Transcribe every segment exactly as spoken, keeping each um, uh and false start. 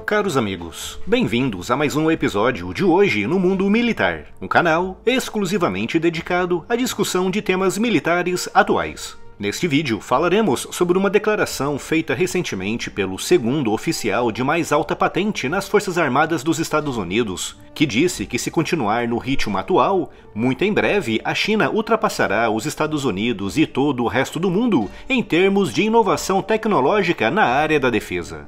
caros amigos, bem-vindos a mais um episódio de Hoje no Mundo Militar, um canal exclusivamente dedicado à discussão de temas militares atuais. Neste vídeo falaremos sobre uma declaração feita recentemente pelo segundo oficial de mais alta patente nas Forças Armadas dos Estados Unidos, que disse que se continuar no ritmo atual, muito em breve a China ultrapassará os Estados Unidos e todo o resto do mundo em termos de inovação tecnológica na área da defesa.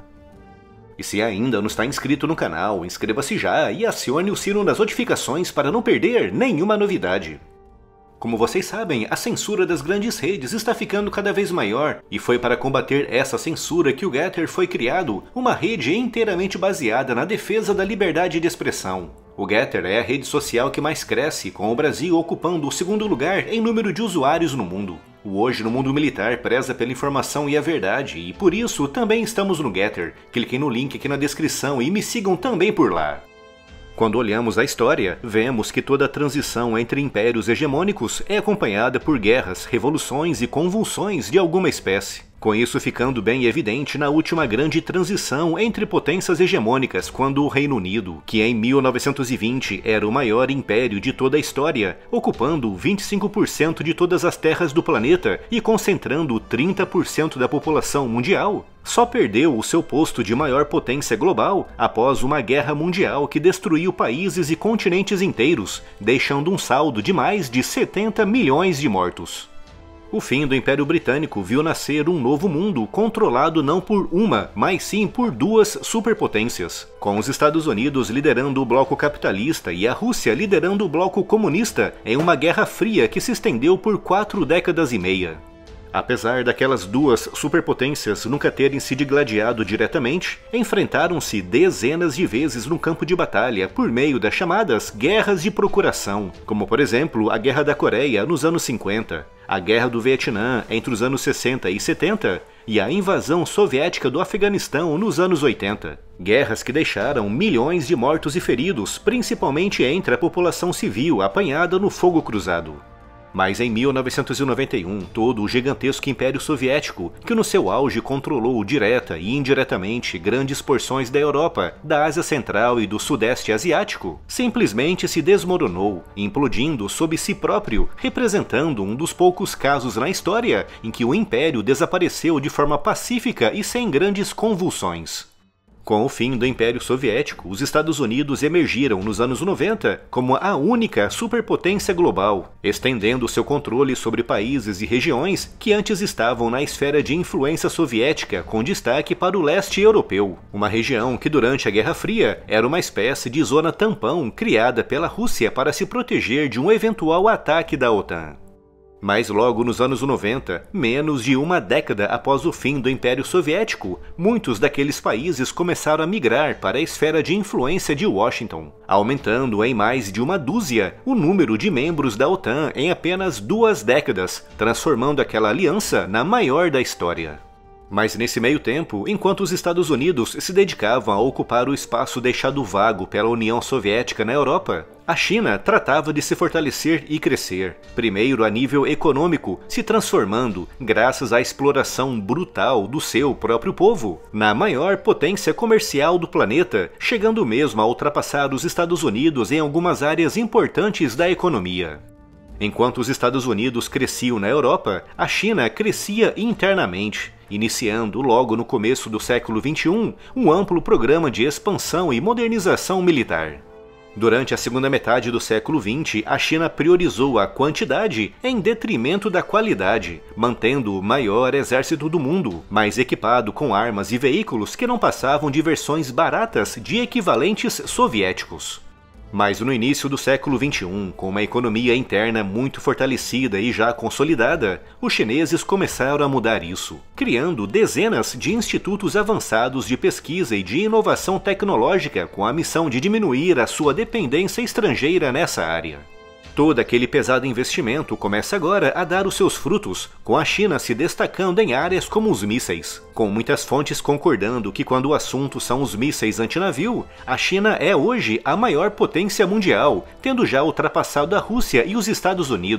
E se ainda não está inscrito no canal, inscreva-se já e acione o sino das notificações para não perder nenhuma novidade. Como vocês sabem, a censura das grandes redes está ficando cada vez maior, e foi para combater essa censura que o Gettr foi criado, uma rede inteiramente baseada na defesa da liberdade de expressão. O Gettr é a rede social que mais cresce, com o Brasil ocupando o segundo lugar em número de usuários no mundo. O Hoje no Mundo Militar preza pela informação e a verdade, e por isso também estamos no Gettr. Cliquem no link aqui na descrição e me sigam também por lá. Quando olhamos a história, vemos que toda a transição entre impérios hegemônicos é acompanhada por guerras, revoluções e convulsões de alguma espécie. Com isso ficando bem evidente na última grande transição entre potências hegemônicas, quando o Reino Unido, que em mil novecentos e vinte era o maior império de toda a história, ocupando vinte e cinco por cento de todas as terras do planeta e concentrando trinta por cento da população mundial, só perdeu o seu posto de maior potência global após uma guerra mundial que destruiu países e continentes inteiros, deixando um saldo de mais de setenta milhões de mortos. O fim do Império Britânico viu nascer um novo mundo controlado não por uma, mas sim por duas superpotências, com os Estados Unidos liderando o bloco capitalista e a Rússia liderando o bloco comunista em uma guerra fria que se estendeu por quatro décadas e meia. Apesar daquelas duas superpotências nunca terem se digladiado diretamente, enfrentaram-se dezenas de vezes no campo de batalha por meio das chamadas guerras de procuração, como por exemplo a Guerra da Coreia nos anos cinquenta, a Guerra do Vietnã entre os anos sessenta e setenta e a invasão soviética do Afeganistão nos anos oitenta. Guerras que deixaram milhões de mortos e feridos, principalmente entre a população civil apanhada no fogo cruzado. Mas em mil novecentos e noventa e um, todo o gigantesco Império Soviético, que no seu auge controlou direta e indiretamente grandes porções da Europa, da Ásia Central e do Sudeste Asiático, simplesmente se desmoronou, implodindo sob si próprio, representando um dos poucos casos na história em que o Império desapareceu de forma pacífica e sem grandes convulsões. Com o fim do Império Soviético, os Estados Unidos emergiram nos anos noventa como a única superpotência global, estendendo seu controle sobre países e regiões que antes estavam na esfera de influência soviética, com destaque para o leste europeu, uma região que durante a Guerra Fria era uma espécie de zona tampão criada pela Rússia para se proteger de um eventual ataque da OTAN. Mas logo nos anos noventa, menos de uma década após o fim do Império Soviético, muitos daqueles países começaram a migrar para a esfera de influência de Washington, aumentando em mais de uma dúzia o número de membros da OTAN em apenas duas décadas, transformando aquela aliança na maior da história. Mas nesse meio tempo, enquanto os Estados Unidos se dedicavam a ocupar o espaço deixado vago pela União Soviética na Europa, a China tratava de se fortalecer e crescer, primeiro a nível econômico, se transformando, graças à exploração brutal do seu próprio povo, na maior potência comercial do planeta, chegando mesmo a ultrapassar os Estados Unidos em algumas áreas importantes da economia. Enquanto os Estados Unidos cresciam na Europa, a China crescia internamente, iniciando logo no começo do século vinte e um um amplo programa de expansão e modernização militar. Durante a segunda metade do século vinte, a China priorizou a quantidade em detrimento da qualidade, mantendo o maior exército do mundo, mais equipado com armas e veículos que não passavam de versões baratas de equivalentes soviéticos. Mas no início do século vinte e um, com uma economia interna muito fortalecida e já consolidada, os chineses começaram a mudar isso, criando dezenas de institutos avançados de pesquisa e de inovação tecnológica com a missão de diminuir a sua dependência estrangeira nessa área. Todo aquele pesado investimento começa agora a dar os seus frutos, com a China se destacando em áreas como os mísseis, com muitas fontes concordando que quando o assunto são os mísseis antinavio, a China é hoje a maior potência mundial, tendo já ultrapassado a Rússia e os Estados Unidos.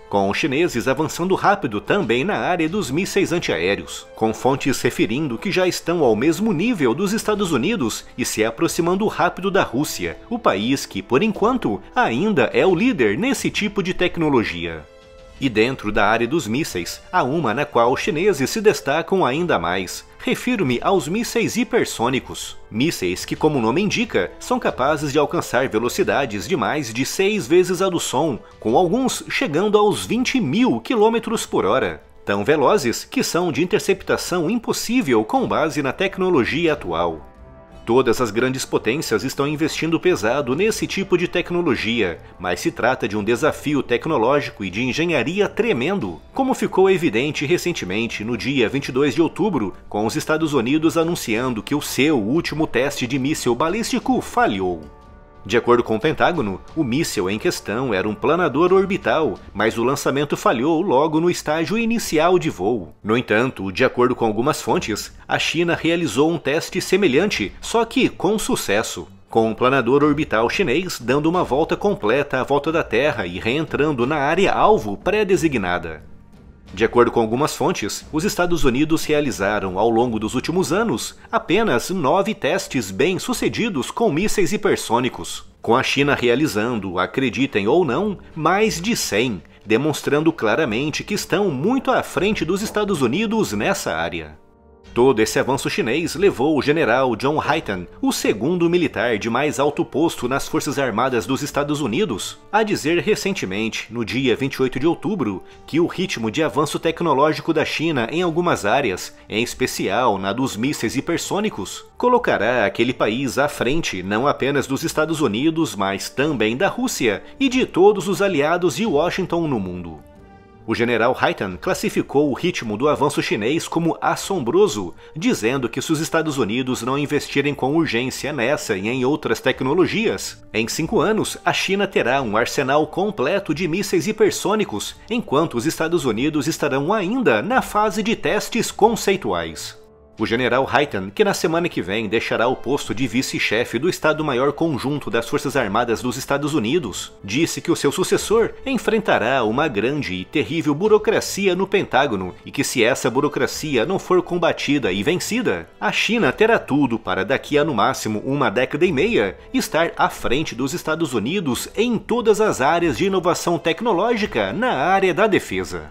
com os chineses avançando rápido também na área dos mísseis antiaéreos, com fontes referindo que já estão ao mesmo nível dos Estados Unidos e se aproximando rápido da Rússia, o país que, por enquanto, ainda é o líder nesse tipo de tecnologia. E dentro da área dos mísseis, há uma na qual os chineses se destacam ainda mais. Refiro-me aos mísseis hipersônicos. Mísseis que, como o nome indica, são capazes de alcançar velocidades de mais de seis vezes a do som, com alguns chegando aos vinte mil quilômetros por hora. Tão velozes que são de interceptação impossível com base na tecnologia atual. Todas as grandes potências estão investindo pesado nesse tipo de tecnologia, mas se trata de um desafio tecnológico e de engenharia tremendo, como ficou evidente recentemente no dia vinte e dois de outubro, com os Estados Unidos anunciando que o seu último teste de míssil balístico falhou. De acordo com o Pentágono, o míssil em questão era um planador orbital, mas o lançamento falhou logo no estágio inicial de voo. No entanto, de acordo com algumas fontes, a China realizou um teste semelhante, só que com sucesso, com um planador orbital chinês dando uma volta completa à volta da Terra e reentrando na área-alvo pré-designada. De acordo com algumas fontes, os Estados Unidos realizaram, ao longo dos últimos anos, apenas nove testes bem-sucedidos com mísseis hipersônicos, com a China realizando, acreditem ou não, mais de cem, demonstrando claramente que estão muito à frente dos Estados Unidos nessa área. Todo esse avanço chinês levou o general John Hyten, o segundo militar de mais alto posto nas Forças Armadas dos Estados Unidos, a dizer recentemente, no dia vinte e oito de outubro, que o ritmo de avanço tecnológico da China em algumas áreas, em especial na dos mísseis hipersônicos, colocará aquele país à frente não apenas dos Estados Unidos, mas também da Rússia e de todos os aliados de Washington no mundo. O general Hyten classificou o ritmo do avanço chinês como assombroso, dizendo que se os Estados Unidos não investirem com urgência nessa e em outras tecnologias, em cinco anos a China terá um arsenal completo de mísseis hipersônicos, enquanto os Estados Unidos estarão ainda na fase de testes conceituais. O general Hyten, que na semana que vem deixará o posto de vice-chefe do Estado-Maior Conjunto das Forças Armadas dos Estados Unidos, disse que o seu sucessor enfrentará uma grande e terrível burocracia no Pentágono e que se essa burocracia não for combatida e vencida, a China terá tudo para daqui a no máximo uma década e meia estar à frente dos Estados Unidos em todas as áreas de inovação tecnológica na área da defesa.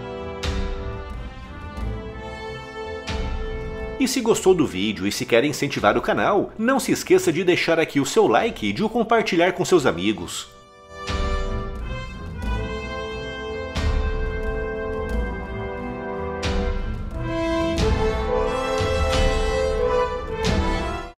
E se gostou do vídeo e se quer incentivar o canal, não se esqueça de deixar aqui o seu like e de o compartilhar com seus amigos.